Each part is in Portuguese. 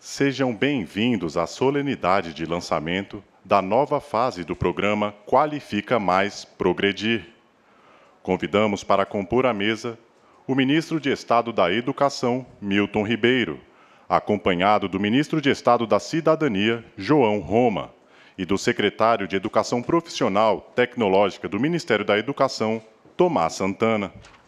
Sejam bem-vindos à solenidade de lançamento da nova fase do programa Qualifica Mais Progredir. Convidamos para compor a mesa o Ministro de Estado da Educação, Milton Ribeiro, acompanhado do Ministro de Estado da Cidadania, João Roma, e do Secretário de Educação Profissional Tecnológica do Ministério da Educação, Tomás Santana.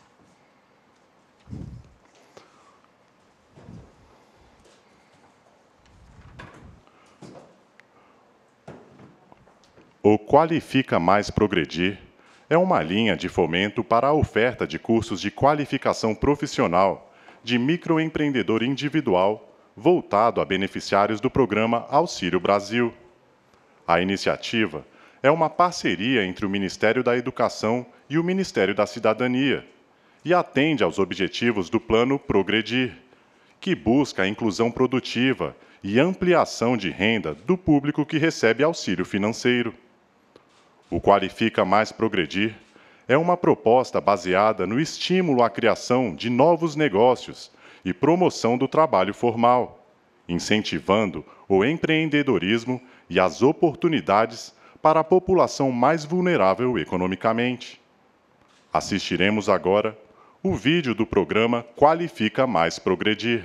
O Qualifica Mais Progredir é uma linha de fomento para a oferta de cursos de qualificação profissional de microempreendedor individual voltado a beneficiários do programa Auxílio Brasil. A iniciativa é uma parceria entre o Ministério da Educação e o Ministério da Cidadania e atende aos objetivos do Plano Progredir, que busca a inclusão produtiva e ampliação de renda do público que recebe auxílio financeiro. O Qualifica Mais Progredir é uma proposta baseada no estímulo à criação de novos negócios e promoção do trabalho formal, incentivando o empreendedorismo e as oportunidades para a população mais vulnerável economicamente. Assistiremos agora o vídeo do programa Qualifica Mais Progredir.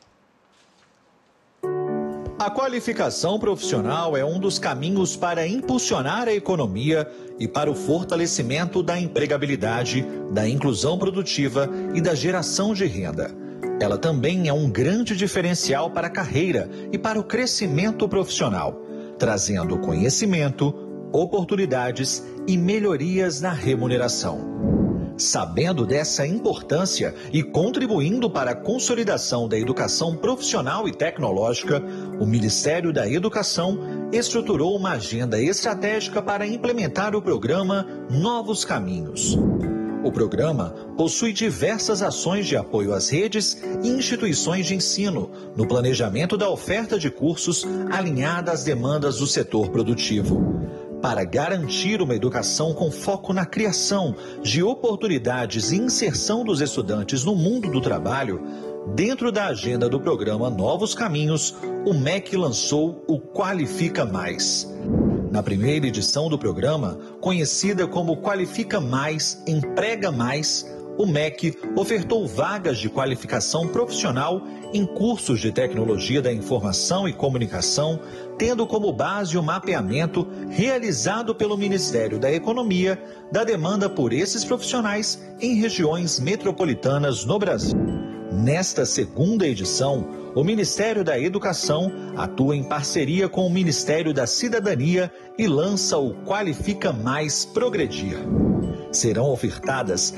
A qualificação profissional é um dos caminhos para impulsionar a economia e para o fortalecimento da empregabilidade, da inclusão produtiva e da geração de renda. Ela também é um grande diferencial para a carreira e para o crescimento profissional, trazendo conhecimento, oportunidades e melhorias na remuneração. Sabendo dessa importância e contribuindo para a consolidação da educação profissional e tecnológica, o Ministério da Educação estruturou uma agenda estratégica para implementar o programa Novos Caminhos. O programa possui diversas ações de apoio às redes e instituições de ensino, no planejamento da oferta de cursos alinhada às demandas do setor produtivo. Para garantir uma educação com foco na criação de oportunidades e inserção dos estudantes no mundo do trabalho, dentro da agenda do programa Novos Caminhos, o MEC lançou o Qualifica Mais. Na primeira edição do programa, conhecida como Qualifica Mais, Emprega Mais, o MEC ofertou vagas de qualificação profissional em cursos de tecnologia da informação e comunicação, tendo como base o mapeamento realizado pelo Ministério da Economia da demanda por esses profissionais em regiões metropolitanas no Brasil. Nesta segunda edição, o Ministério da Educação atua em parceria com o Ministério da Cidadania e lança o Qualifica Mais Progredir. Serão ofertadas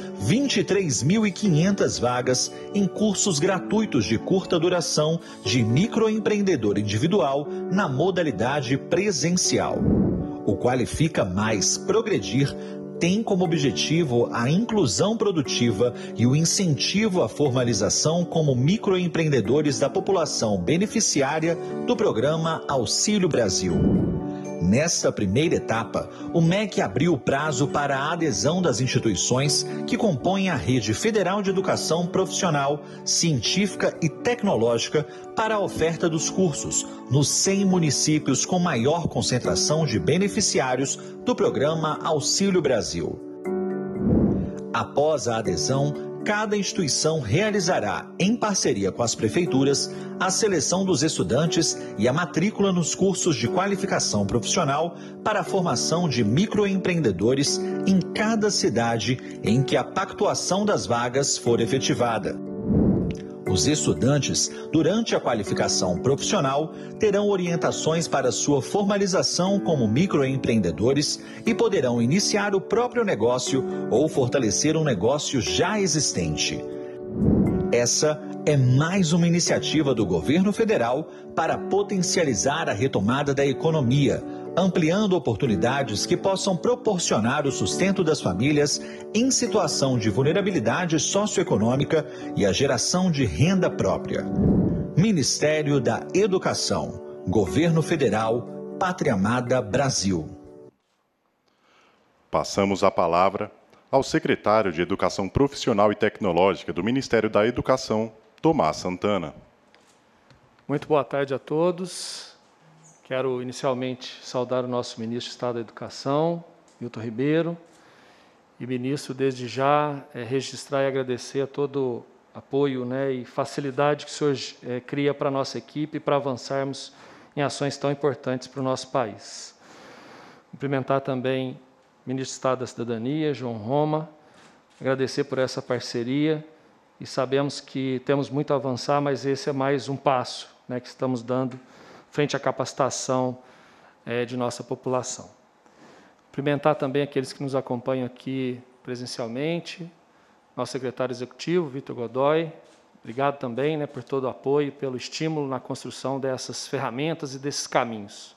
23.500 vagas em cursos gratuitos de curta duração de microempreendedor individual na modalidade presencial. O Qualifica Mais Progredir tem como objetivo a inclusão produtiva e o incentivo à formalização como microempreendedores da população beneficiária do programa Auxílio Brasil. Nesta primeira etapa, o MEC abriu o prazo para a adesão das instituições que compõem a Rede Federal de Educação Profissional, Científica e Tecnológica para a oferta dos cursos nos 100 municípios com maior concentração de beneficiários do programa Auxílio Brasil. Após a adesão, cada instituição realizará, em parceria com as prefeituras, a seleção dos estudantes e a matrícula nos cursos de qualificação profissional para a formação de microempreendedores em cada cidade em que a pactuação das vagas for efetivada. Os estudantes, durante a qualificação profissional, terão orientações para sua formalização como microempreendedores e poderão iniciar o próprio negócio ou fortalecer um negócio já existente. Essa é mais uma iniciativa do governo federal para potencializar a retomada da economia, ampliando oportunidades que possam proporcionar o sustento das famílias em situação de vulnerabilidade socioeconômica e a geração de renda própria. Ministério da Educação, Governo Federal, Pátria Amada Brasil. Passamos a palavra ao Secretário de Educação Profissional e Tecnológica do Ministério da Educação, Tomás Santana. Muito boa tarde a todos. Quero inicialmente saudar o nosso ministro de Estado da Educação, Milton Ribeiro, e ministro, desde já, registrar e agradecer a todo o apoio, e facilidade que o senhor cria para a nossa equipe para avançarmos em ações tão importantes para o nosso país. Cumprimentar também o ministro de Estado da Cidadania, João Roma, agradecer por essa parceria, e sabemos que temos muito a avançar, mas esse é mais um passo que estamos dando frente à capacitação de nossa população. Cumprimentar também aqueles que nos acompanham aqui presencialmente, nosso secretário executivo, Vitor Godoy, obrigado também por todo o apoio, pelo estímulo na construção dessas ferramentas e desses caminhos.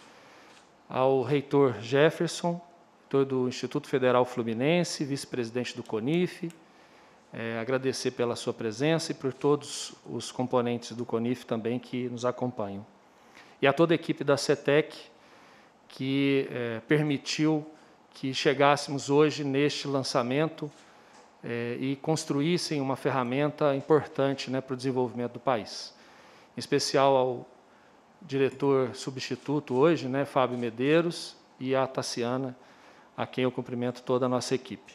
Ao reitor Jefferson, reitor do Instituto Federal Fluminense, vice-presidente do CONIF, agradecer pela sua presença e por todos os componentes do CONIF também que nos acompanham. E a toda a equipe da CETEC, que permitiu que chegássemos hoje neste lançamento e construíssem uma ferramenta importante para o desenvolvimento do país. Em especial ao diretor substituto hoje, Fábio Medeiros, e a Tassiana, a quem eu cumprimento toda a nossa equipe.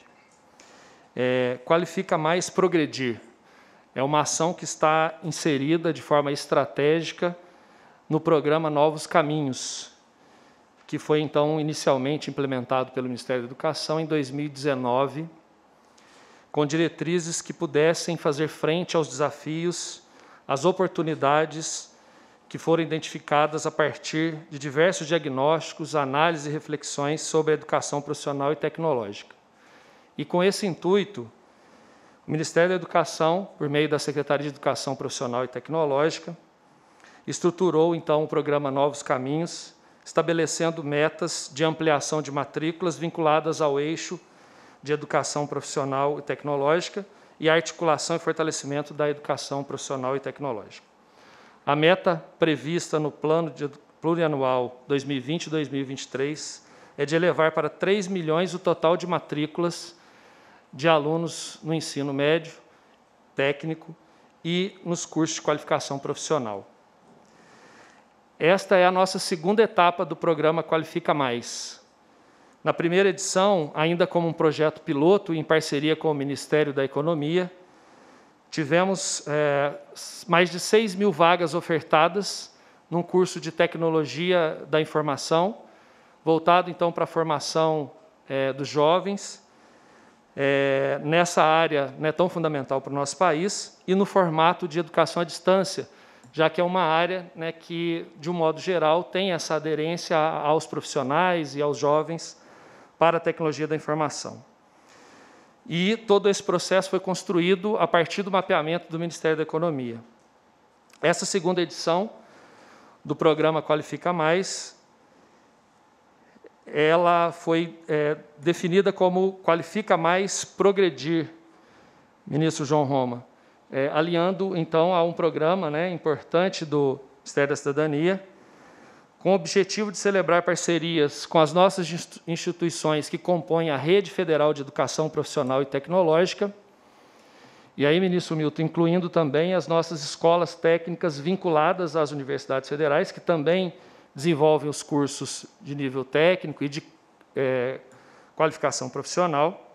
Qualifica Mais Progredir. É uma ação que está inserida de forma estratégica no programa Novos Caminhos, que foi, então, inicialmente implementado pelo Ministério da Educação em 2019, com diretrizes que pudessem fazer frente aos desafios, às oportunidades que foram identificadas a partir de diversos diagnósticos, análises e reflexões sobre a educação profissional e tecnológica. E, com esse intuito, o Ministério da Educação, por meio da Secretaria de Educação Profissional e Tecnológica, estruturou, então, o programa Novos Caminhos, estabelecendo metas de ampliação de matrículas vinculadas ao eixo de educação profissional e tecnológica e articulação e fortalecimento da educação profissional e tecnológica. A meta prevista no Plano Plurianual 2020-2023 é de elevar para 3 milhões o total de matrículas de alunos no ensino médio, técnico e nos cursos de qualificação profissional. Esta é a nossa segunda etapa do programa Qualifica Mais. Na primeira edição, ainda como um projeto piloto em parceria com o Ministério da Economia, tivemos mais de 6 mil vagas ofertadas num curso de Tecnologia da Informação, voltado, então, para a formação dos jovens, nessa área tão fundamental para o nosso país, e no formato de educação à distância, já que é uma área que, de um modo geral, tem essa aderência aos profissionais e aos jovens para a tecnologia da informação. E todo esse processo foi construído a partir do mapeamento do Ministério da Economia. Essa segunda edição do programa Qualifica Mais, ela foi definida como Qualifica Mais Progredir, ministro João Roma, alinhando, então, a um programa importante do Ministério da Cidadania, com o objetivo de celebrar parcerias com as nossas instituições que compõem a Rede Federal de Educação Profissional e Tecnológica, e aí, ministro Milton, incluindo também as nossas escolas técnicas vinculadas às universidades federais, que também desenvolvem os cursos de nível técnico e de qualificação profissional,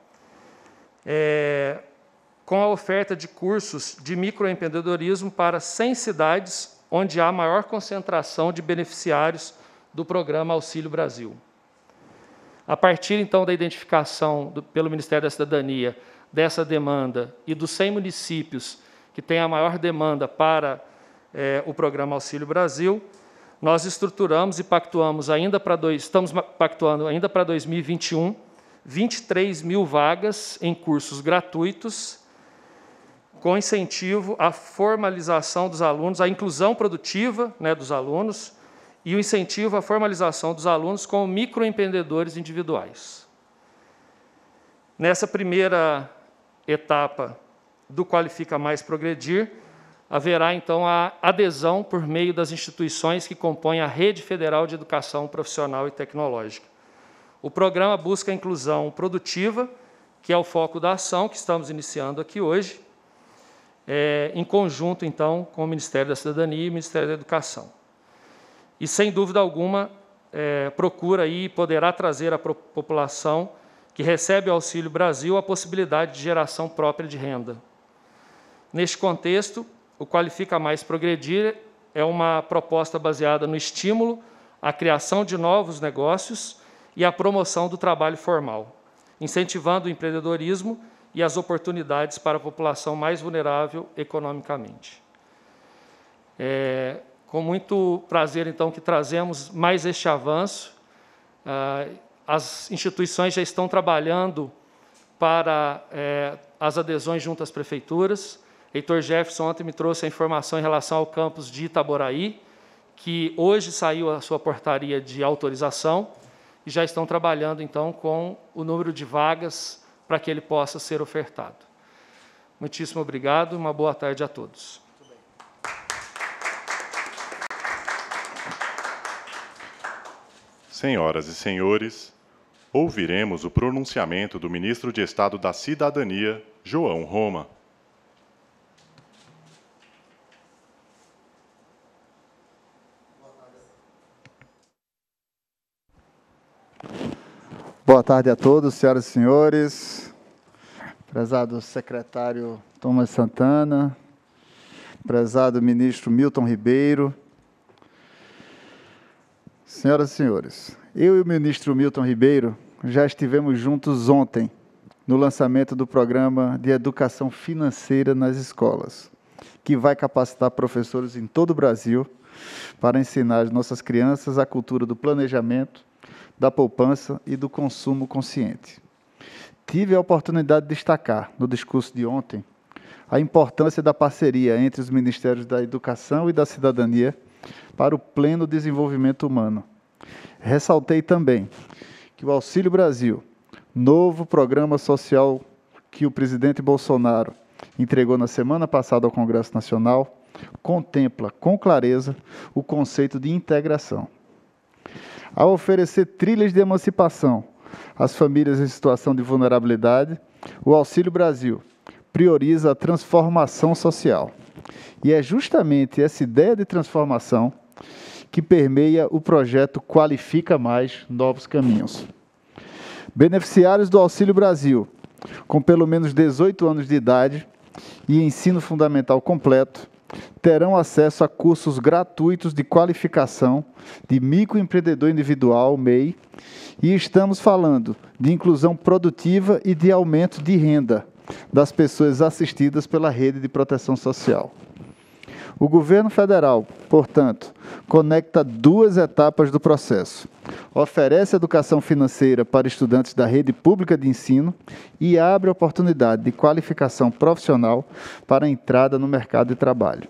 com a oferta de cursos de microempreendedorismo para 100 cidades onde há maior concentração de beneficiários do programa Auxílio Brasil. A partir, então, da identificação pelo Ministério da Cidadania dessa demanda e dos 100 municípios que têm a maior demanda para o programa Auxílio Brasil, nós estruturamos e pactuamos estamos pactuando ainda para 2021, 23 mil vagas em cursos gratuitos, com incentivo à formalização dos alunos, à inclusão produtiva dos alunos e o incentivo à formalização dos alunos como microempreendedores individuais. Nessa primeira etapa do Qualifica Mais Progredir, haverá, então, a adesão por meio das instituições que compõem a Rede Federal de Educação Profissional e Tecnológica. O programa busca a inclusão produtiva, que é o foco da ação que estamos iniciando aqui hoje, em conjunto, então, com o Ministério da Cidadania e o Ministério da Educação. E, sem dúvida alguma, procura e poderá trazer à população que recebe o Auxílio Brasil a possibilidade de geração própria de renda. Neste contexto, o Qualifica Mais Progredir é uma proposta baseada no estímulo à criação de novos negócios e à promoção do trabalho formal, incentivando o empreendedorismo e as oportunidades para a população mais vulnerável economicamente. Com muito prazer, então, que trazemos mais este avanço. As instituições já estão trabalhando para as adesões junto às prefeituras. Heitor Jefferson ontem me trouxe a informação em relação ao campus de Itaboraí, que hoje saiu a sua portaria de autorização, e já estão trabalhando, então, com o número de vagas para que ele possa ser ofertado. Muitíssimo obrigado e uma boa tarde a todos. Senhoras e senhores, ouviremos o pronunciamento do Ministro de Estado da Cidadania, João Roma. Boa tarde a todos, senhoras e senhores. Prezado secretário Thomas Santana, prezado ministro Milton Ribeiro. Senhoras e senhores, eu e o ministro Milton Ribeiro já estivemos juntos ontem no lançamento do programa de educação financeira nas escolas, que vai capacitar professores em todo o Brasil para ensinar as nossas crianças a cultura do planejamento, da poupança e do consumo consciente. Tive a oportunidade de destacar, no discurso de ontem, a importância da parceria entre os Ministérios da Educação e da Cidadania para o pleno desenvolvimento humano. Ressaltei também que o Auxílio Brasil, novo programa social que o presidente Bolsonaro entregou na semana passada ao Congresso Nacional, contempla com clareza o conceito de integração. Ao oferecer trilhas de emancipação às famílias em situação de vulnerabilidade, o Auxílio Brasil prioriza a transformação social. E é justamente essa ideia de transformação que permeia o projeto Qualifica Mais Novos Caminhos. Beneficiários do Auxílio Brasil, com pelo menos 18 anos de idade e ensino fundamental completo, terão acesso a cursos gratuitos de qualificação de microempreendedor individual, MEI, e estamos falando de inclusão produtiva e de aumento de renda das pessoas assistidas pela rede de proteção social. O governo federal, portanto, conecta duas etapas do processo. Oferece educação financeira para estudantes da rede pública de ensino e abre oportunidade de qualificação profissional para a entrada no mercado de trabalho.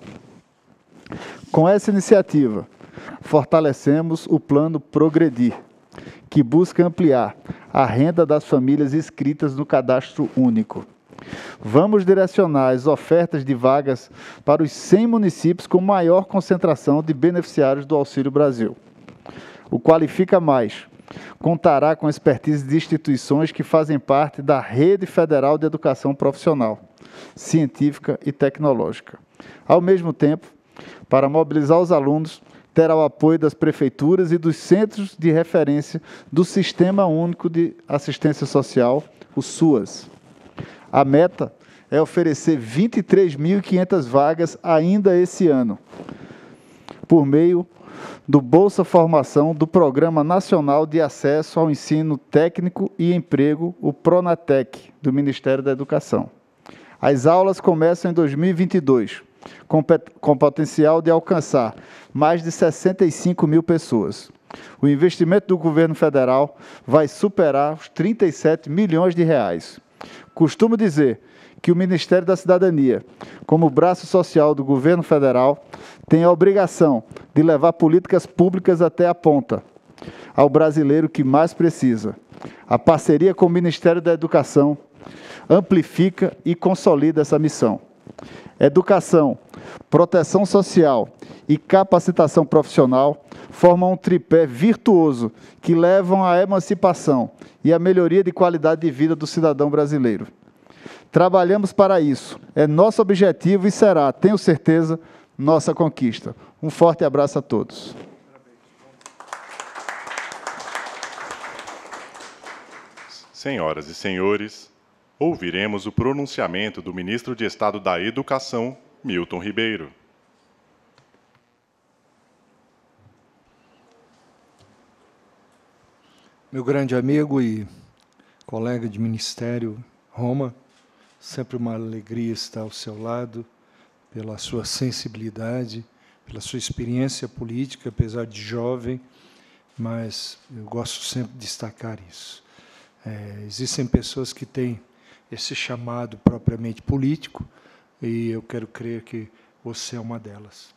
Com essa iniciativa, fortalecemos o Plano Progredir, que busca ampliar a renda das famílias inscritas no Cadastro Único. Vamos direcionar as ofertas de vagas para os 100 municípios com maior concentração de beneficiários do Auxílio Brasil. O Qualifica Mais contará com a expertise de instituições que fazem parte da Rede Federal de Educação Profissional, Científica e Tecnológica. Ao mesmo tempo, para mobilizar os alunos, terá o apoio das prefeituras e dos centros de referência do Sistema Único de Assistência Social, o SUAS. A meta é oferecer 23.500 vagas ainda esse ano, por meio do Bolsa Formação do Programa Nacional de Acesso ao Ensino Técnico e Emprego, o PRONATEC, do Ministério da Educação. As aulas começam em 2022, com potencial de alcançar mais de 65 mil pessoas. O investimento do governo federal vai superar os 37 milhões de reais. Costumo dizer que o Ministério da Cidadania, como braço social do governo federal, tem a obrigação de levar políticas públicas até a ponta, ao brasileiro que mais precisa. A parceria com o Ministério da Educação amplifica e consolida essa missão. Educação, proteção social e capacitação profissional formam um tripé virtuoso que levam à emancipação e à melhoria de qualidade de vida do cidadão brasileiro. Trabalhamos para isso. É nosso objetivo e será, tenho certeza, nossa conquista. Um forte abraço a todos. Senhoras e senhores, ouviremos o pronunciamento do Ministro de Estado da Educação, Milton Ribeiro. Meu grande amigo e colega de ministério, Roma, sempre uma alegria estar ao seu lado, pela sua sensibilidade, pela sua experiência política, apesar de jovem, mas eu gosto sempre de destacar isso. Existem pessoas que têm esse chamado propriamente político, e eu quero crer que você é uma delas.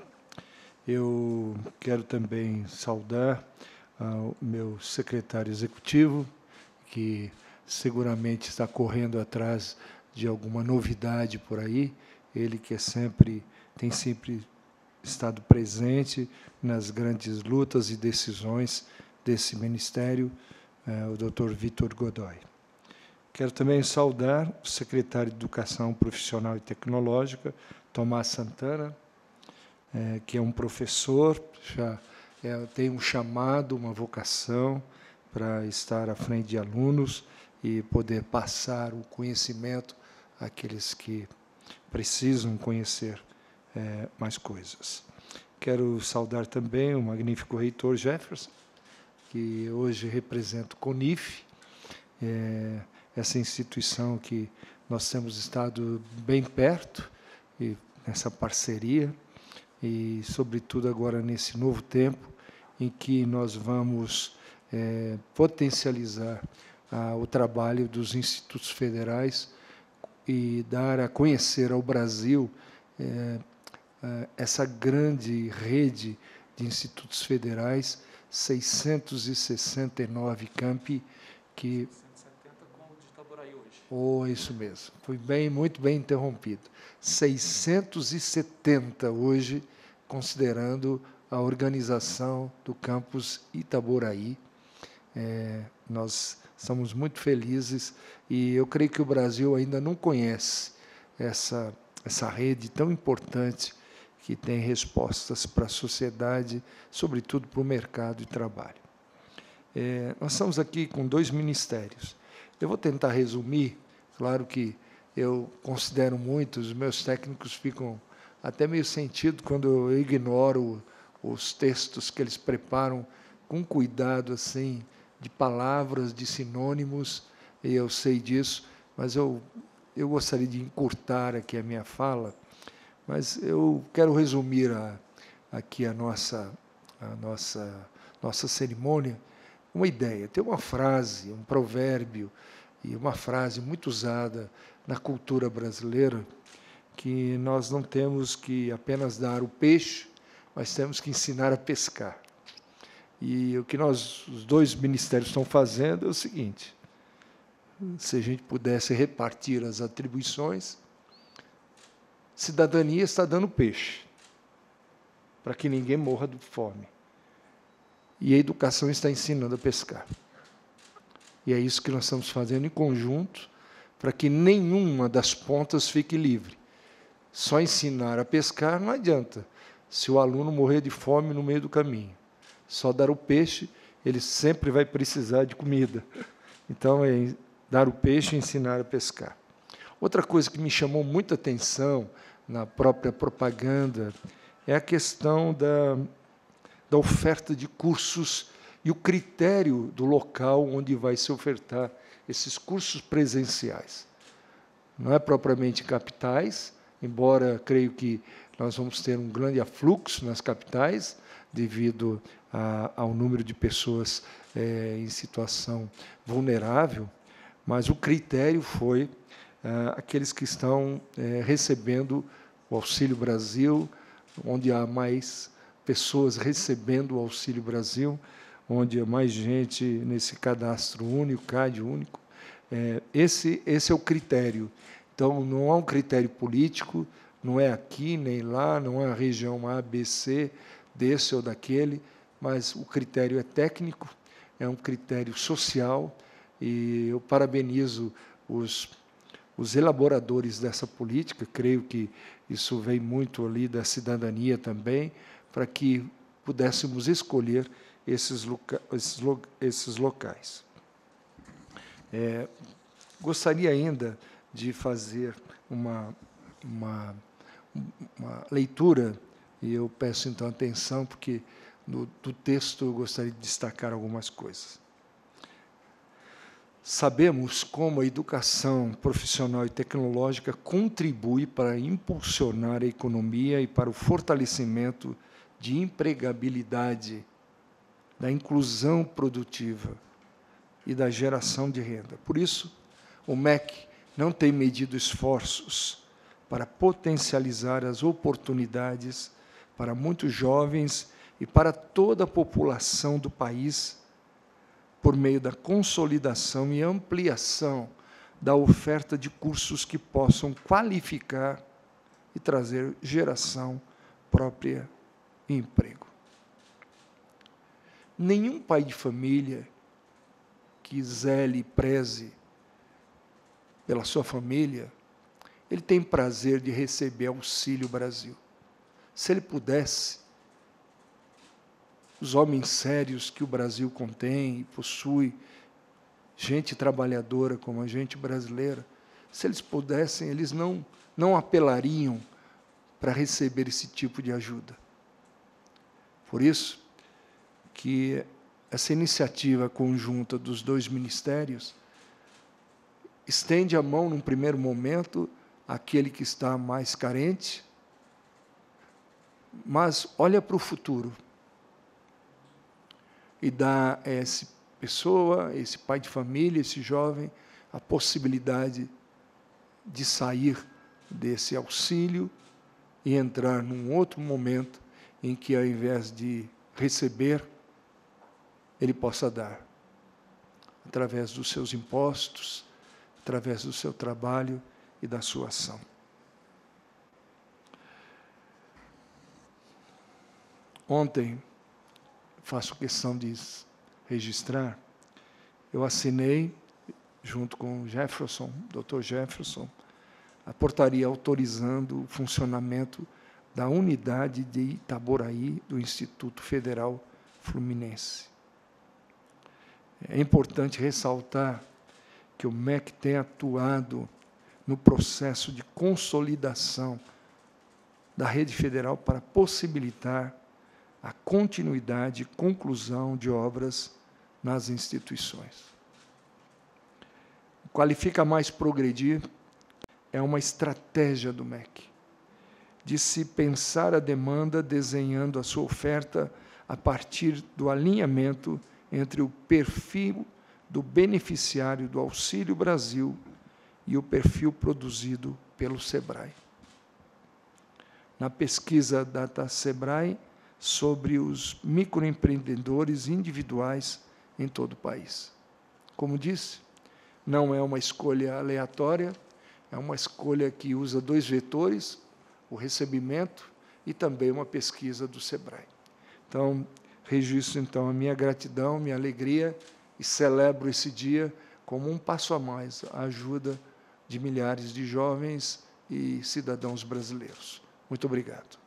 Eu quero também saudar o meu secretário executivo, que seguramente está correndo atrás de alguma novidade por aí, ele que tem sempre estado presente nas grandes lutas e decisões desse ministério, o Dr. Vitor Godoy. Quero também saudar o secretário de Educação Profissional e Tecnológica, Tomás Santana, que é um professor, já tem um chamado, uma vocação para estar à frente de alunos e poder passar o conhecimento àqueles que precisam conhecer mais coisas. Quero saudar também o magnífico reitor Jefferson, que hoje representa o CONIF, essa instituição que nós temos estado bem perto, e nessa parceria, e, sobretudo, agora nesse novo tempo, em que nós vamos potencializar o trabalho dos institutos federais e dar a conhecer ao Brasil essa grande rede de institutos federais, 669 campi, que... 170 com o de Itaboraí hoje. Isso mesmo, foi muito bem interrompido. 670 hoje, considerando a organização do campus Itaboraí. Nós estamos muito felizes e eu creio que o Brasil ainda não conhece essa rede tão importante que tem respostas para a sociedade, sobretudo para o mercado de trabalho. Nós estamos aqui com 2 ministérios. Eu vou tentar resumir, claro que eu considero muito, os meus técnicos ficam até meio sentido quando eu ignoro os textos que eles preparam com cuidado, assim, de palavras, de sinônimos, e eu sei disso, mas eu gostaria de encurtar aqui a minha fala, mas eu quero resumir aqui a nossa cerimônia, uma ideia. Tem uma frase, um provérbio, e uma frase muito usada na cultura brasileira, que nós não temos que apenas dar o peixe, mas temos que ensinar a pescar. E o que os 2 ministérios estão fazendo é o seguinte: se a gente pudesse repartir as atribuições, cidadania está dando peixe, para que ninguém morra de fome. E a educação está ensinando a pescar. E é isso que nós estamos fazendo em conjunto, para que nenhuma das pontas fique livre. Só ensinar a pescar não adianta, se o aluno morrer de fome no meio do caminho. Só dar o peixe, ele sempre vai precisar de comida. Então, é dar o peixe e ensinar a pescar. Outra coisa que me chamou muita atenção na própria propaganda é a questão da oferta de cursos e o critério do local onde vai se ofertar esses cursos presenciais. Não é propriamente capitais, embora creio que nós vamos ter um grande afluxo nas capitais, devido ao número de pessoas em situação vulnerável, mas o critério foi aqueles que estão recebendo o Auxílio Brasil, onde há mais pessoas recebendo o Auxílio Brasil, onde há mais gente nesse cadastro único, CAD único. Esse é o critério. Então, não há um critério político, não é aqui nem lá, não é a região A, B, C, desse ou daquele, mas o critério é técnico, é um critério social, e eu parabenizo os os elaboradores dessa política, creio que isso vem muito ali da cidadania também, para que pudéssemos escolher esses locais. Gostaria ainda de fazer uma leitura, e eu peço, então, atenção, porque do texto eu gostaria de destacar algumas coisas. Sabemos como a educação profissional e tecnológica contribui para impulsionar a economia e para o fortalecimento de empregabilidade, da inclusão produtiva e da geração de renda. Por isso, o MEC não tem medido esforços para potencializar as oportunidades para muitos jovens e para toda a população do país, por meio da consolidação e ampliação da oferta de cursos que possam qualificar e trazer geração própria e emprego. Nenhum pai de família que zele e preze pela sua família, ele tem prazer de receber Auxílio Brasil. Se ele pudesse, os homens sérios que o Brasil contém e possui, gente trabalhadora como a gente brasileira, se eles pudessem, eles não apelariam para receber esse tipo de ajuda. Por isso que essa iniciativa conjunta dos dois ministérios estende a mão, num primeiro momento, àquele que está mais carente, mas olha para o futuro e dá a essa pessoa, esse pai de família, esse jovem, a possibilidade de sair desse auxílio e entrar num outro momento em que, ao invés de receber, ele possa dar, através dos seus impostos, através do seu trabalho e da sua ação. Ontem, faço questão de registrar, eu assinei, junto com o Jefferson, Dr. Jefferson, a portaria autorizando o funcionamento da unidade de Itaboraí do Instituto Federal Fluminense. É importante ressaltar que o MEC tem atuado no processo de consolidação da rede federal para possibilitar a continuidade e conclusão de obras nas instituições. Qualifica Mais Progredir é uma estratégia do MEC, de se pensar a demanda desenhando a sua oferta a partir do alinhamento entre o perfil do beneficiário do Auxílio Brasil e o perfil produzido pelo SEBRAE. Na pesquisa Data SEBRAE sobre os microempreendedores individuais em todo o país. Como disse, não é uma escolha aleatória, é uma escolha que usa dois vetores, o recebimento e também uma pesquisa do SEBRAE. Então, registro então a minha gratidão, minha alegria e celebro esse dia como um passo a mais à ajuda de milhares de jovens e cidadãos brasileiros. Muito obrigado.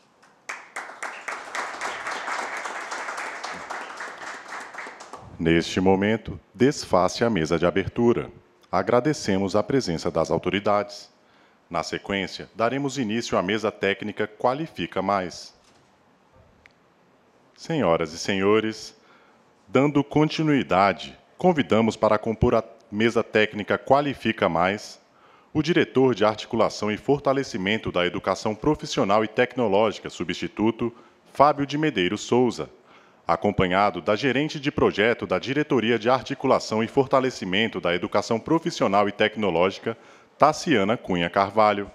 Neste momento, desface a mesa de abertura. Agradecemos a presença das autoridades. Na sequência, daremos início à mesa técnica Qualifica Mais. Senhoras e senhores, dando continuidade, convidamos para compor a mesa técnica Qualifica Mais o diretor de Articulação e Fortalecimento da Educação Profissional e Tecnológica, substituto, Fábio de Medeiros Souza, acompanhado da gerente de projeto da Diretoria de Articulação e Fortalecimento da Educação Profissional e Tecnológica, Taciana Cunha Carvalho.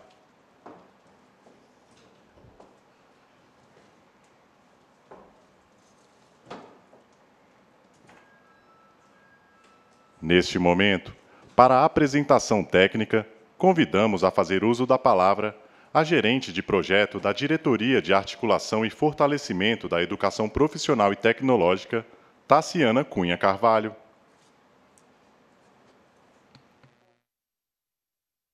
Neste momento, para a apresentação técnica, convidamos a fazer uso da palavra a gerente de projeto da Diretoria de Articulação e Fortalecimento da Educação Profissional e Tecnológica, Taciana Cunha Carvalho.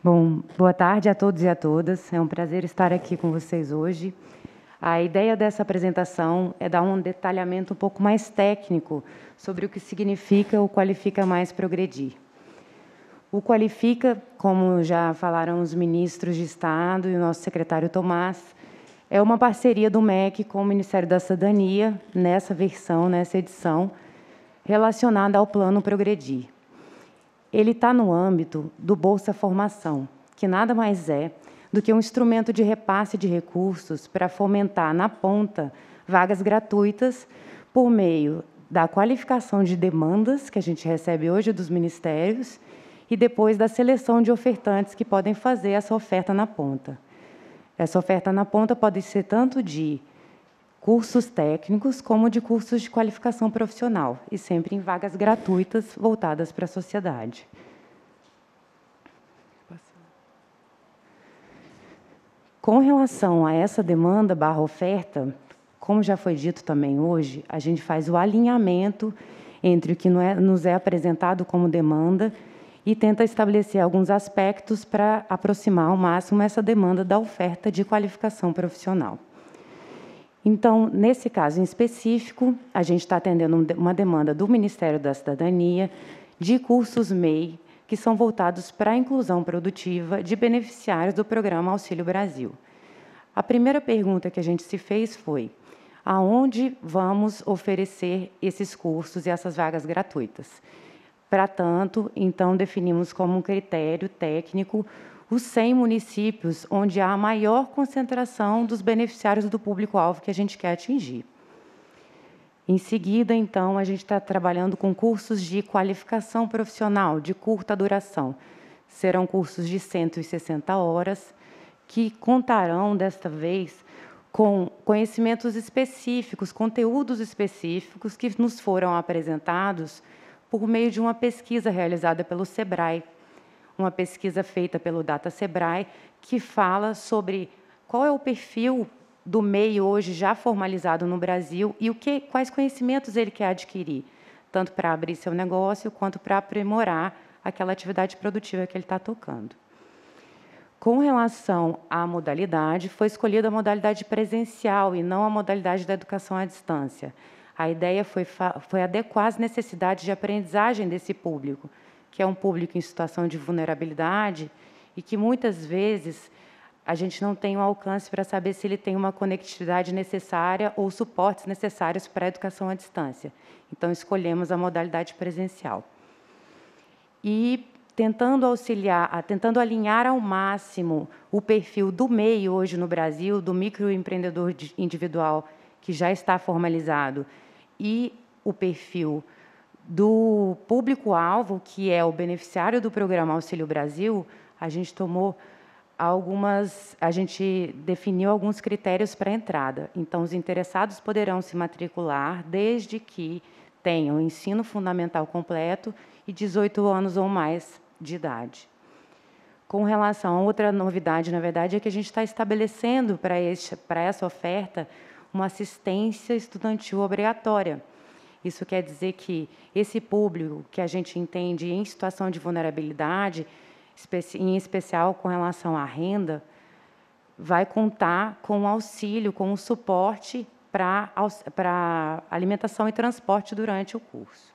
Bom, boa tarde a todos e a todas. É um prazer estar aqui com vocês hoje. A ideia dessa apresentação é dar um detalhamento um pouco mais técnico sobre o que significa o Qualifica Mais Progredir. O Qualifica, como já falaram os ministros de Estado e o nosso secretário Tomás, é uma parceria do MEC com o Ministério da Cidadania, nessa versão, nessa edição, relacionada ao Plano Progredir. Ele está no âmbito do Bolsa Formação, que nada mais é do que um instrumento de repasse de recursos para fomentar, na ponta, vagas gratuitas por meio da qualificação de demandas que a gente recebe hoje dos ministérios e depois da seleção de ofertantes que podem fazer essa oferta na ponta. Essa oferta na ponta pode ser tanto de cursos técnicos como de cursos de qualificação profissional, e sempre em vagas gratuitas voltadas para a sociedade. Com relação a essa demanda / oferta, como já foi dito também hoje, a gente faz o alinhamento entre o que nos é apresentado como demanda e tenta estabelecer alguns aspectos para aproximar ao máximo essa demanda da oferta de qualificação profissional. Então, nesse caso em específico, a gente está atendendo uma demanda do Ministério da Cidadania de cursos MEI, que são voltados para a inclusão produtiva de beneficiários do Programa Auxílio Brasil. A primeira pergunta que a gente se fez foi: aonde vamos oferecer esses cursos e essas vagas gratuitas? Para tanto, então, definimos como um critério técnico os 100 municípios onde há a maior concentração dos beneficiários do público-alvo que a gente quer atingir. Em seguida, então, a gente está trabalhando com cursos de qualificação profissional de curta duração. Serão cursos de 160 horas, que contarão, desta vez, com conhecimentos específicos, conteúdos específicos que nos foram apresentados por meio de uma pesquisa realizada pelo SEBRAE, uma pesquisa feita pelo Data SEBRAE, que fala sobre qual é o perfil do MEI hoje já formalizado no Brasil e quais conhecimentos ele quer adquirir, tanto para abrir seu negócio quanto para aprimorar aquela atividade produtiva que ele está tocando. Com relação à modalidade, foi escolhida a modalidade presencial e não a modalidade da educação à distância. A ideia foi adequar as necessidades de aprendizagem desse público, que é um público em situação de vulnerabilidade e que, muitas vezes, a gente não tem um alcance para saber se ele tem uma conectividade necessária ou suportes necessários para a educação à distância. Então, escolhemos a modalidade presencial. E tentando alinhar ao máximo o perfil do MEI hoje no Brasil, do microempreendedor individual que já está formalizado, e o perfil do público-alvo, que é o beneficiário do Programa Auxílio Brasil, a gente definiu alguns critérios para a entrada. Então, os interessados poderão se matricular desde que tenham ensino fundamental completo e 18 anos ou mais de idade. Com relação a outra novidade, na verdade, é que a gente está estabelecendo para essa oferta uma assistência estudantil obrigatória. Isso quer dizer que esse público que a gente entende em situação de vulnerabilidade, em especial com relação à renda, vai contar com o auxílio, com o suporte para alimentação e transporte durante o curso.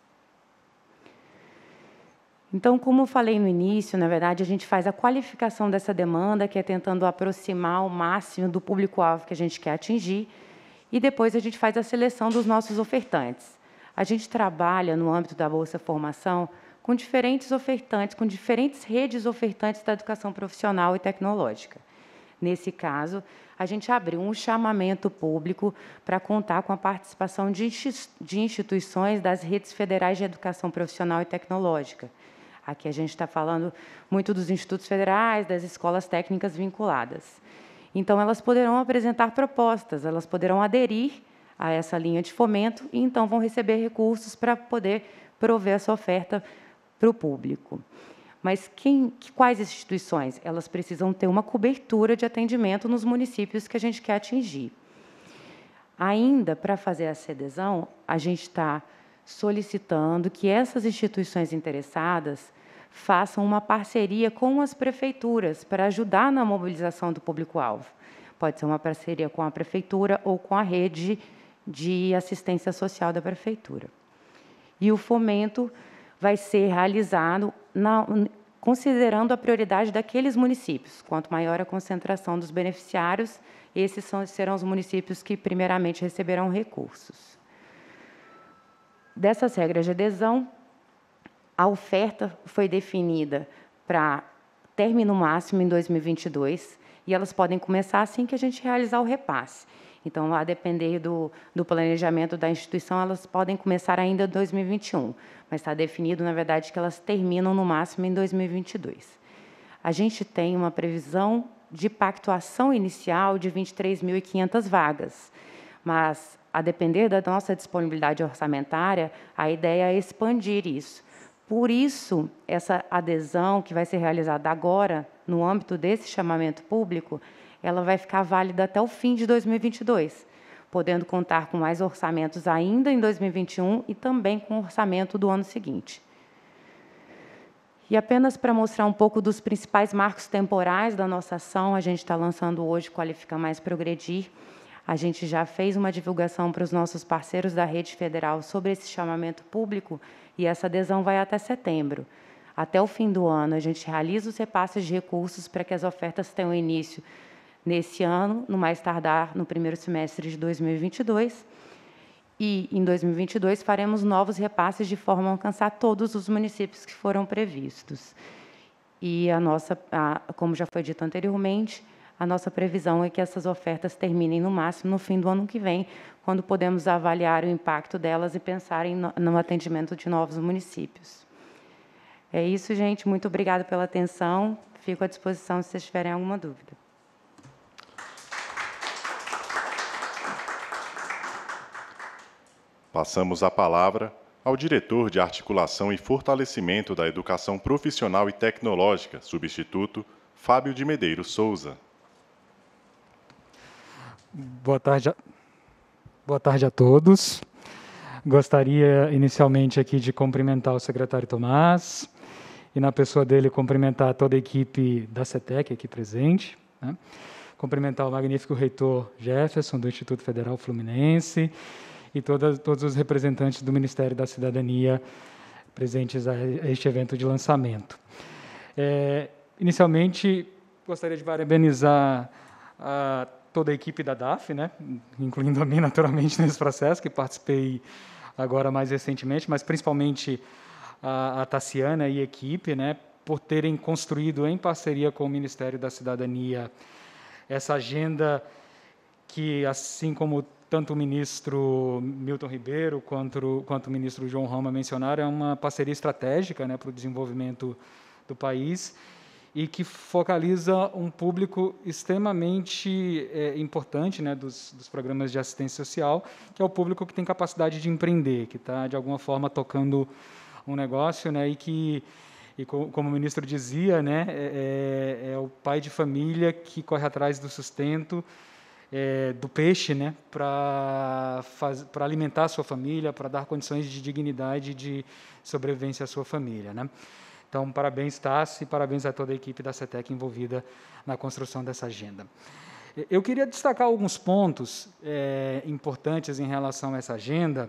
Então, como eu falei no início, na verdade, a gente faz a qualificação dessa demanda, que é tentando aproximar o máximo do público-alvo que a gente quer atingir, e depois a gente faz a seleção dos nossos ofertantes. A gente trabalha, no âmbito da Bolsa Formação, com diferentes ofertantes, com diferentes redes ofertantes da educação profissional e tecnológica. Nesse caso, a gente abriu um chamamento público para contar com a participação de instituições das redes federais de educação profissional e tecnológica. Aqui a gente está falando muito dos institutos federais, das escolas técnicas vinculadas. Então, elas poderão apresentar propostas, elas poderão aderir a essa linha de fomento e, então, vão receber recursos para poder prover essa oferta para o público. Mas quais instituições? Elas precisam ter uma cobertura de atendimento nos municípios que a gente quer atingir. Ainda, para fazer essa adesão, a gente está solicitando que essas instituições interessadas façam uma parceria com as prefeituras para ajudar na mobilização do público-alvo. Pode ser uma parceria com a prefeitura ou com a rede de assistência social da prefeitura. E o fomento vai ser realizado considerando a prioridade daqueles municípios. Quanto maior a concentração dos beneficiários, esses serão os municípios que primeiramente receberão recursos. Dessas regras de adesão, a oferta foi definida para término máximo em 2022, e elas podem começar assim que a gente realizar o repasse. Então, a depender do planejamento da instituição, elas podem começar ainda em 2021, mas está definido, na verdade, que elas terminam no máximo em 2022. A gente tem uma previsão de pactuação inicial de 23.500 vagas, mas, a depender da nossa disponibilidade orçamentária, a ideia é expandir isso. Por isso, essa adesão que vai ser realizada agora, no âmbito desse chamamento público, ela vai ficar válida até o fim de 2022, podendo contar com mais orçamentos ainda em 2021 e também com o orçamento do ano seguinte. E apenas para mostrar um pouco dos principais marcos temporais da nossa ação, a gente está lançando hoje Qualifica Mais Progredir. A gente já fez uma divulgação para os nossos parceiros da rede federal sobre esse chamamento público e essa adesão vai até setembro. Até o fim do ano, a gente realiza os repasses de recursos para que as ofertas tenham início nesse ano, no mais tardar no primeiro semestre de 2022. E, em 2022, faremos novos repasses de forma a alcançar todos os municípios que foram previstos. E como já foi dito anteriormente, a nossa previsão é que essas ofertas terminem no máximo no fim do ano que vem, quando podemos avaliar o impacto delas e pensar no atendimento de novos municípios. É isso, gente. Muito obrigada pela atenção. Fico à disposição se vocês tiverem alguma dúvida. Passamos a palavra ao diretor de Articulação e Fortalecimento da Educação Profissional e Tecnológica, substituto, Fábio de Medeiros Souza. Boa tarde a todos. Gostaria inicialmente aqui de cumprimentar o secretário Tomás e, na pessoa dele, cumprimentar toda a equipe da CETEC aqui presente, né? Cumprimentar o magnífico reitor Jefferson, do Instituto Federal Fluminense, e todos os representantes do Ministério da Cidadania presentes a este evento de lançamento. Inicialmente, gostaria de parabenizar toda a equipe da DAF, né, incluindo a mim, naturalmente, nesse processo, que participei agora mais recentemente, mas principalmente a Tassiana e a equipe, né, por terem construído, em parceria com o Ministério da Cidadania, essa agenda que, assim como tanto o ministro Milton Ribeiro quanto o ministro João Roma mencionaram, é uma parceria estratégica, né, para o desenvolvimento do país e que focaliza um público extremamente importante, né, dos programas de assistência social, que é o público que tem capacidade de empreender, que está, de alguma forma, tocando um negócio, né, e como o ministro dizia, né, é o pai de família que corre atrás do sustento, do peixe, né, para alimentar a sua família, para dar condições de dignidade de sobrevivência à sua família, né? Então, parabéns, Tassi, e parabéns a toda a equipe da CETEC envolvida na construção dessa agenda. Eu queria destacar alguns pontos importantes em relação a essa agenda,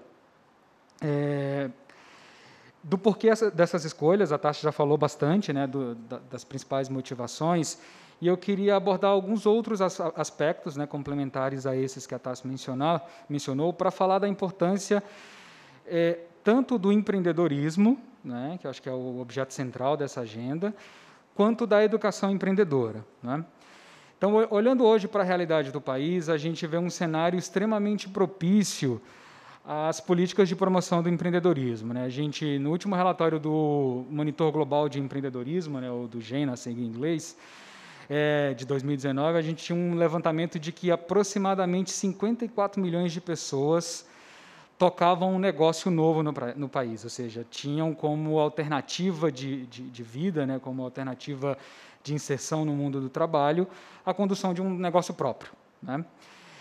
do porquê dessas escolhas. A Tassi já falou bastante, né, das principais motivações, e eu queria abordar alguns outros aspectos, né, complementares a esses que a Tassi mencionou, para falar da importância tanto do empreendedorismo, né, que eu acho que é o objeto central dessa agenda, quanto da educação empreendedora, né? Então, olhando hoje para a realidade do país, a gente vê um cenário extremamente propício às políticas de promoção do empreendedorismo, né? A gente, no último relatório do Monitor Global de Empreendedorismo, né, ou do GEM, na sigla em inglês, de 2019, a gente tinha um levantamento de que aproximadamente 54 milhões de pessoas tocavam um negócio novo no país, ou seja, tinham como alternativa de vida, né, como alternativa de inserção no mundo do trabalho, a condução de um negócio próprio, né?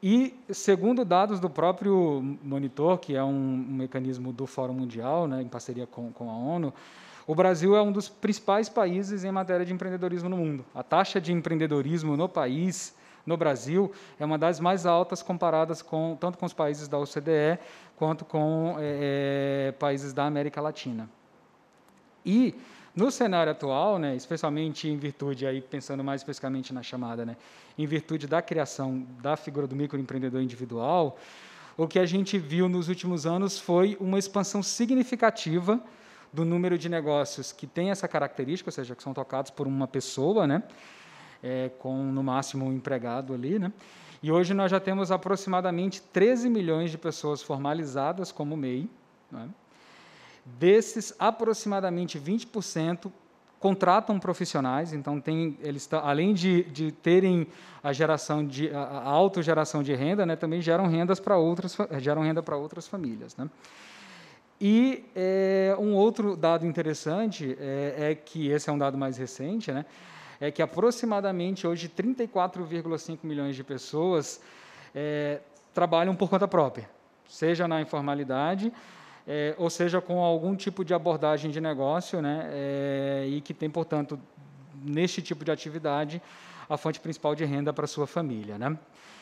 E, segundo dados do próprio Monitor, que é um mecanismo do Fórum Mundial, né, em parceria com a ONU, o Brasil é um dos principais países em matéria de empreendedorismo no mundo. A taxa de empreendedorismo no país, no Brasil, é uma das mais altas comparadas tanto com os países da OCDE quanto com países da América Latina. E, no cenário atual, né, especialmente em virtude, aí, pensando mais especificamente na chamada, né, em virtude da criação da figura do microempreendedor individual, o que a gente viu nos últimos anos foi uma expansão significativa do número de negócios que tem essa característica, ou seja, que são tocados por uma pessoa, né, com, no máximo, um empregado ali, né? E hoje nós já temos aproximadamente 13 milhões de pessoas formalizadas como MEI, né? Desses, aproximadamente 20% contratam profissionais, então além de terem a autogeração de renda, né, também geram renda para outras famílias, né? E um outro dado interessante é que esse é um dado mais recente, né, é que aproximadamente hoje 34,5 milhões de pessoas trabalham por conta própria, seja na informalidade, ou seja, com algum tipo de abordagem de negócio, né, e que tem, portanto, neste tipo de atividade, a fonte principal de renda para a sua família, né?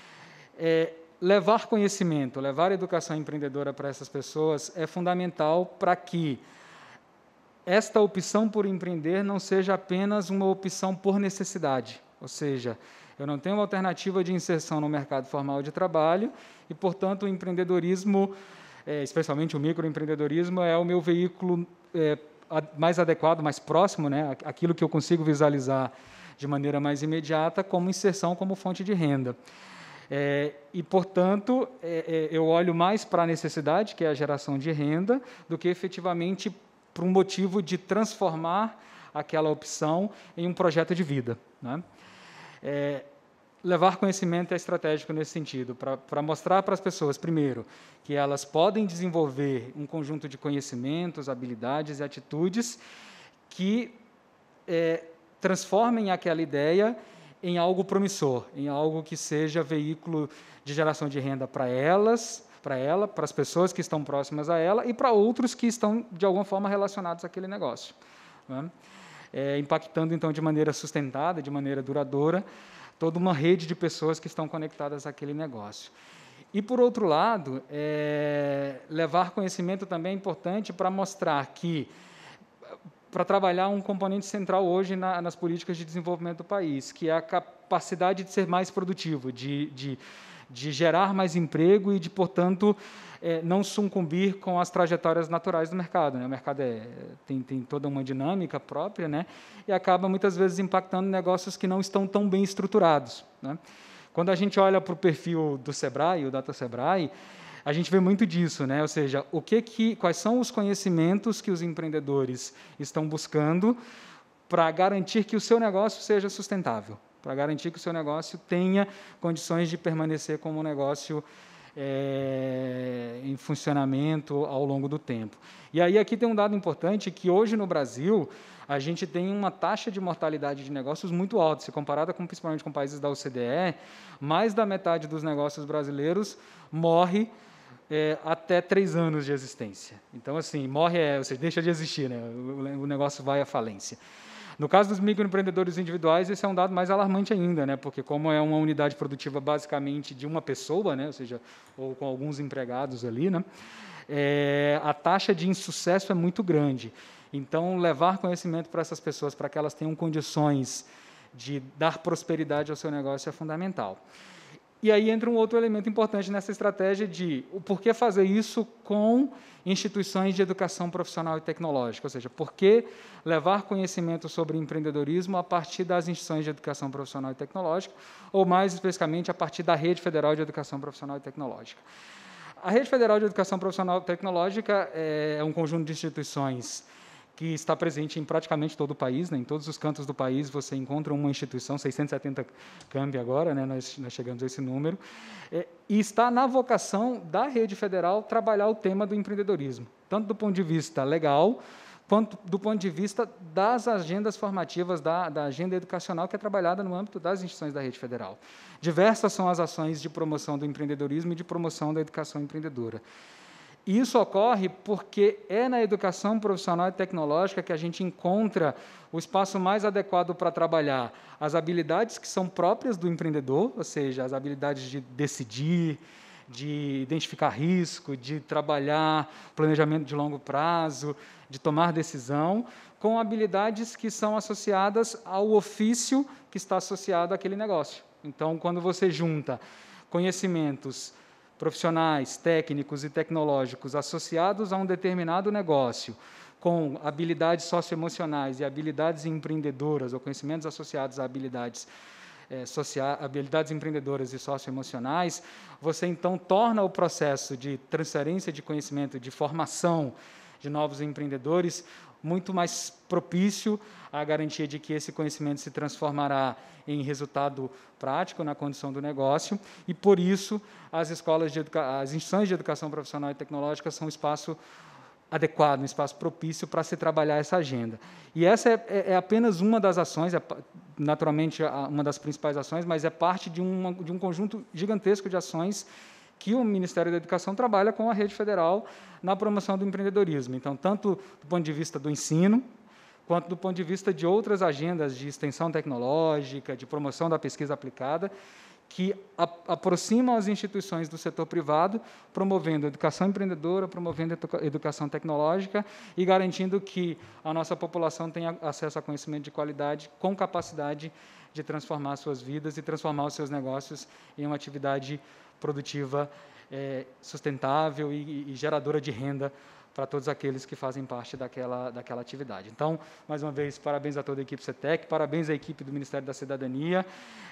Levar conhecimento, levar educação empreendedora para essas pessoas é fundamental para que esta opção por empreender não seja apenas uma opção por necessidade, ou seja, eu não tenho uma alternativa de inserção no mercado formal de trabalho e, portanto, o empreendedorismo, especialmente o microempreendedorismo, é o meu veículo mais adequado, mais próximo, né, aquilo que eu consigo visualizar de maneira mais imediata como inserção, como fonte de renda. E, portanto, eu olho mais para a necessidade, que é a geração de renda, do que efetivamente para um motivo de transformar aquela opção em um projeto de vida, né? Levar conhecimento é estratégico nesse sentido, para mostrar para as pessoas, primeiro, que elas podem desenvolver um conjunto de conhecimentos, habilidades e atitudes que transformem aquela ideia em algo promissor, em algo que seja veículo de geração de renda para ela, para as pessoas que estão próximas a ela e para outros que estão, de alguma forma, relacionados àquele negócio, né? Impactando, então, de maneira sustentada, de maneira duradoura, toda uma rede de pessoas que estão conectadas àquele negócio. E, por outro lado, levar conhecimento também é importante para mostrar que, para trabalhar um componente central hoje nas políticas de desenvolvimento do país, que é a capacidade de ser mais produtivo, de gerar mais emprego e de, portanto, não sucumbir com as trajetórias naturais do mercado, né? O mercado tem toda uma dinâmica própria, né? E acaba, muitas vezes, impactando negócios que não estão tão bem estruturados, né? Quando a gente olha para o perfil do Sebrae, o Data Sebrae, a gente vê muito disso, né? Ou seja, quais são os conhecimentos que os empreendedores estão buscando para garantir que o seu negócio seja sustentável, para garantir que o seu negócio tenha condições de permanecer como um negócio em funcionamento ao longo do tempo. E aí aqui tem um dado importante, que hoje no Brasil a gente tem uma taxa de mortalidade de negócios muito alta, se comparada principalmente com países da OCDE, mais da metade dos negócios brasileiros morre até 3 anos de existência. Então, assim, ou seja, deixa de existir, né? O negócio vai à falência. No caso dos microempreendedores individuais, esse é um dado mais alarmante ainda, né? Porque como é uma unidade produtiva basicamente de uma pessoa, né? Ou seja, ou com alguns empregados ali, né? A taxa de insucesso é muito grande. Então, levar conhecimento para essas pessoas, para que elas tenham condições de dar prosperidade ao seu negócio, é fundamental. E aí entra um outro elemento importante nessa estratégia de o porquê fazer isso com instituições de educação profissional e tecnológica, ou seja, por que levar conhecimento sobre empreendedorismo a partir das instituições de educação profissional e tecnológica, ou mais especificamente a partir da Rede Federal de Educação Profissional e Tecnológica. A Rede Federal de Educação Profissional e Tecnológica é um conjunto de instituições que está presente em praticamente todo o país, né? Em todos os cantos do país você encontra uma instituição, 670 CAMB agora, né? Nós chegamos a esse número, e está na vocação da rede federal trabalhar o tema do empreendedorismo, tanto do ponto de vista legal, quanto do ponto de vista das agendas formativas, da agenda educacional que é trabalhada no âmbito das instituições da rede federal. Diversas são as ações de promoção do empreendedorismo e de promoção da educação empreendedora. E isso ocorre porque é na educação profissional e tecnológica que a gente encontra o espaço mais adequado para trabalhar as habilidades que são próprias do empreendedor, ou seja, as habilidades de decidir, de identificar risco, de trabalhar planejamento de longo prazo, de tomar decisão, com habilidades que são associadas ao ofício que está associado àquele negócio. Então, quando você junta conhecimentos profissionais, técnicos e tecnológicos associados a um determinado negócio, com habilidades socioemocionais e habilidades empreendedoras, ou conhecimentos associados a habilidades empreendedoras e socioemocionais, você, então, torna o processo de transferência de conhecimento, de formação de novos empreendedores, muito mais propício à garantia de que esse conhecimento se transformará em resultado prático na condição do negócio, e, por isso, as instituições de educação profissional e tecnológica são um espaço adequado, um espaço propício para se trabalhar essa agenda. E essa é apenas uma das ações, naturalmente uma das principais ações, mas é parte de um conjunto gigantesco de ações que o Ministério da Educação trabalha com a rede federal na promoção do empreendedorismo. Então, tanto do ponto de vista do ensino, quanto do ponto de vista de outras agendas de extensão tecnológica, de promoção da pesquisa aplicada, que aproximam as instituições do setor privado, promovendo educação empreendedora, promovendo educação tecnológica e garantindo que a nossa população tenha acesso a conhecimento de qualidade, com capacidade de transformar suas vidas e transformar os seus negócios em uma atividade produtiva, sustentável e geradora de renda para todos aqueles que fazem parte daquela atividade. Então, mais uma vez, parabéns a toda a equipe CETEC, parabéns à equipe do Ministério da Cidadania.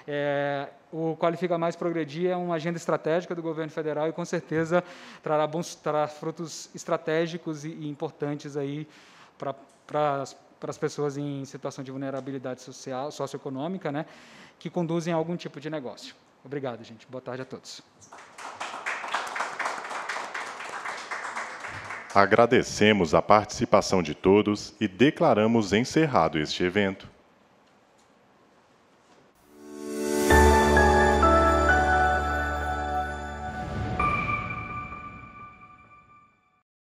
O Qualifica Mais Progredir é uma agenda estratégica do governo federal e, com certeza, trará frutos estratégicos e importantes aí para as pessoas em situação de vulnerabilidade social, socioeconômica, né, que conduzem a algum tipo de negócio. Obrigado, gente. Boa tarde a todos. Agradecemos a participação de todos e declaramos encerrado este evento.